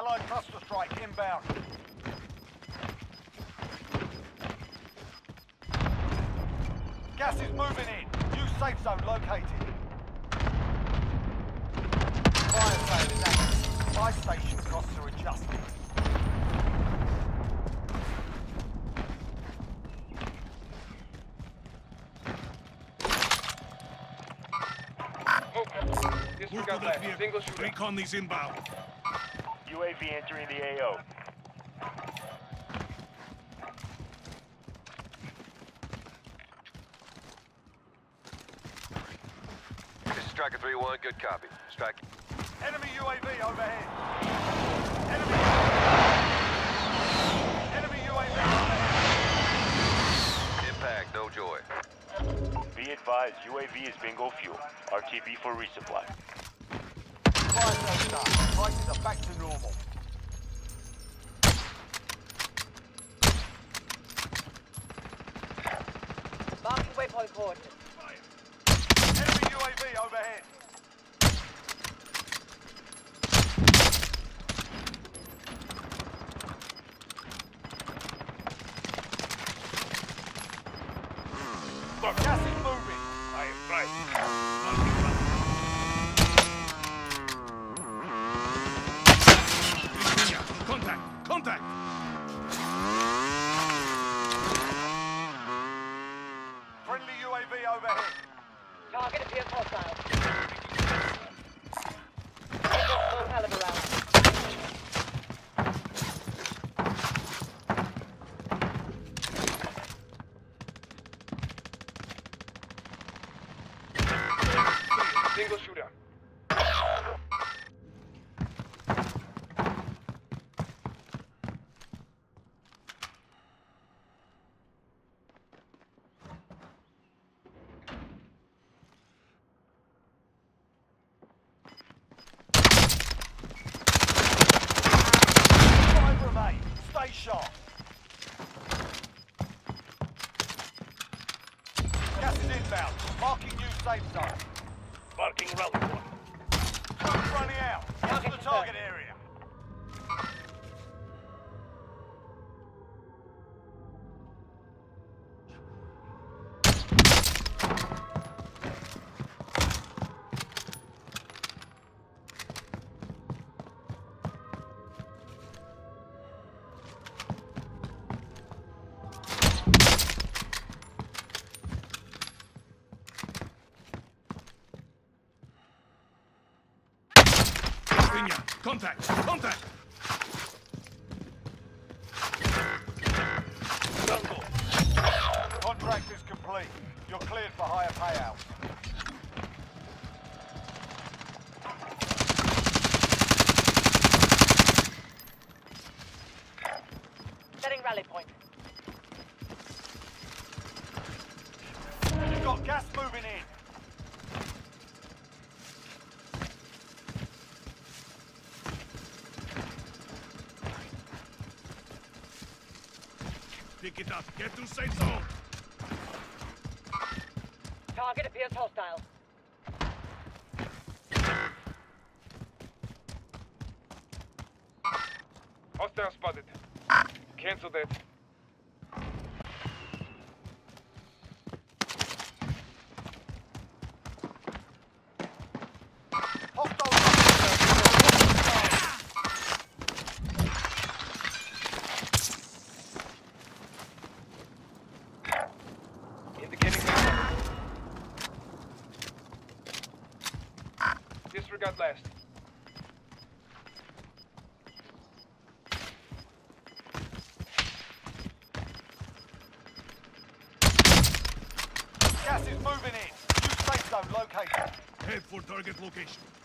Allied cluster strike inbound. Gas is moving in. New safe zone located. Fire sale is active. Buy station costs are adjusted. Disregard that. Single shooter. Recon these inbound. UAV entering the AO. This is Striker 3-1, good copy. Strike. Enemy UAV overhead. Enemy UAV overhead. Impact, no joy. Be advised, UAV is bingo fuel. RTB for resupply. Fire sale done. Prices are back to normal. Marking waypoint coordinates. Enemy UAV overhead. Gas is moving. I am right. Contact! Contact! Friendly UAV overhead. Target appears hostile. Take a full caliber round. Single shooter. Five remain. Stay sharp. Gas is inbound. Marking new safe zone. Marking rally point. Truck's running out. What's the target area? Contact! Contact! Contract is complete. You're cleared for higher payouts. Setting rally point. You've got gas moving in. Pick it up. Get to safe zone. Target appears hostile. Hostile spotted. Cancel that. Indicating that. Disregard last. Gas is moving in. New safe zone located. Head for target location.